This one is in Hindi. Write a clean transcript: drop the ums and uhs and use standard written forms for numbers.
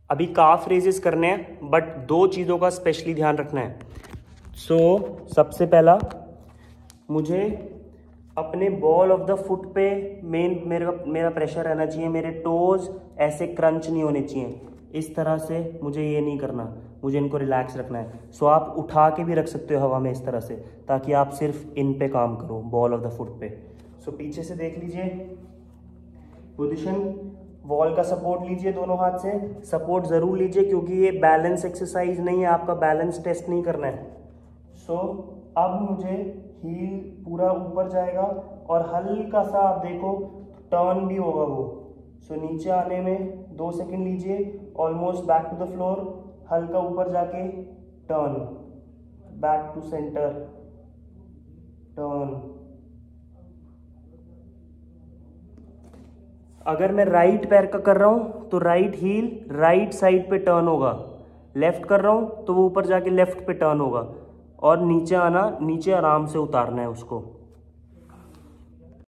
अभी काफ रेजेस करने हैं, बट 2 चीज़ों का स्पेशली ध्यान रखना है। सबसे पहला मुझे अपने बॉल ऑफ द फुट पे मेरा प्रेशर रहना चाहिए। मेरे टोज ऐसे क्रंच नहीं होने चाहिए, इस तरह से मुझे ये नहीं करना, मुझे इनको रिलैक्स रखना है। आप उठा के भी रख सकते हो हवा में इस तरह से, ताकि आप सिर्फ इन पे काम करो, बॉल ऑफ द फुट पे। पीछे से देख लीजिए पोजीशन, वॉल का सपोर्ट लीजिए, दोनों हाथ से सपोर्ट ज़रूर लीजिए, क्योंकि ये बैलेंस एक्सरसाइज नहीं है, आपका बैलेंस टेस्ट नहीं करना है। अब मुझे हील पूरा ऊपर जाएगा और हल्का सा आप देखो टर्न भी होगा वो। नीचे आने में 2 सेकंड लीजिए, almost back to the floor, हल्का ऊपर जाके turn, back to centre, turn. अगर मैं राइट पैर का कर रहा हूं तो राइट हील राइट साइड पे टर्न होगा, लेफ्ट कर रहा हूं तो वो ऊपर जाके लेफ्ट पे टर्न होगा, और नीचे आना, नीचे आराम से उतारना है उसको।